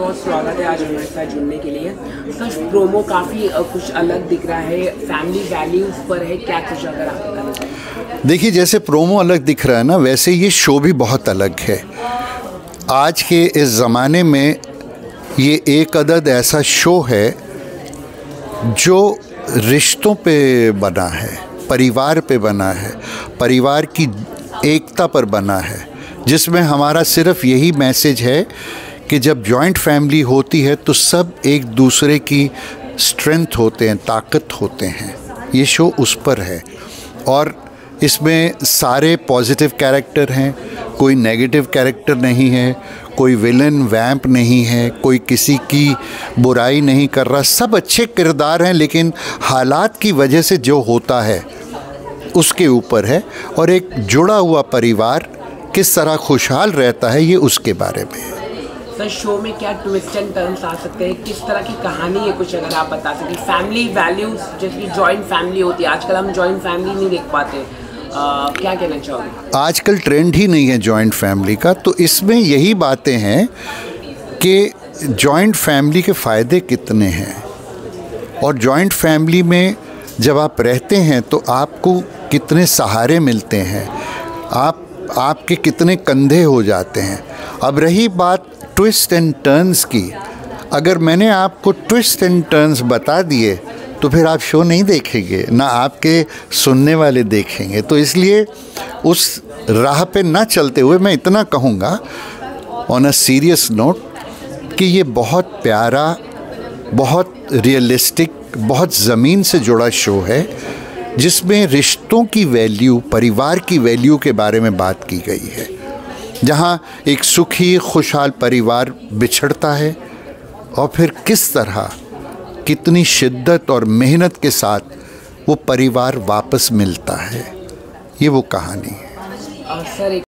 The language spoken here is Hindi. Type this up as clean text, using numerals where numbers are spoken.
बहुत स्वागत है आज हमारे साथ जुड़ने के लिए। सर प्रोमो काफ़ी कुछ अलग दिख रहा है, फैमिली वैल्यूज पर है, क्या कुछ अगर आप बताना चाहें? देखिए, जैसे प्रोमो अलग दिख रहा है ना, वैसे ये शो भी बहुत अलग है। आज के इस ज़माने में ये एक अदद ऐसा शो है जो रिश्तों पे बना है, परिवार पे बना है, परिवार की एकता पर बना है, जिसमें हमारा सिर्फ यही मैसेज है कि जब जॉइंट फैमिली होती है तो सब एक दूसरे की स्ट्रेंथ होते हैं, ताकत होते हैं। ये शो उस पर है और इसमें सारे पॉजिटिव कैरेक्टर हैं, कोई नेगेटिव कैरेक्टर नहीं है, कोई विलन वैम्प नहीं है, कोई किसी की बुराई नहीं कर रहा, सब अच्छे किरदार हैं, लेकिन हालात की वजह से जो होता है उसके ऊपर है। और एक जुड़ा हुआ परिवार किस तरह खुशहाल रहता है, ये उसके बारे में है। सर शो में क्या ट्विस्ट एंड टर्न्स आ सकते हैं, किस तरह की कहानी है, कुछ अगर आप बता सकें? फैमिली वैल्यूज जैसे कि जॉइंट फैमिली होती है, आजकल हम जॉइंट फैमिली नहीं देख पाते, क्या कहना चाहोगे? आजकल ट्रेंड ही नहीं है जॉइंट फैमिली का, तो इसमें यही बातें हैं कि जॉइंट फैमिली के फ़ायदे कितने हैं और जॉइंट फैमिली में जब आप रहते हैं तो आपको कितने सहारे मिलते हैं, आपके कितने कंधे हो जाते हैं। अब रही बात ट्विस्ट एंड टर्न्स की, अगर मैंने आपको ट्विस्ट एंड टर्न्स बता दिए तो फिर आप शो नहीं देखेंगे, ना आपके सुनने वाले देखेंगे। तो इसलिए उस राह पे ना चलते हुए मैं इतना कहूँगा ऑन अ सीरियस नोट कि ये बहुत प्यारा, बहुत रियलिस्टिक, बहुत ज़मीन से जुड़ा शो है, जिसमें रिश्तों की वैल्यू, परिवार की वैल्यू के बारे में बात की गई है। जहाँ एक सुखी खुशहाल परिवार बिछड़ता है और फिर किस तरह, कितनी शिद्दत और मेहनत के साथ वो परिवार वापस मिलता है, ये वो कहानी है। सर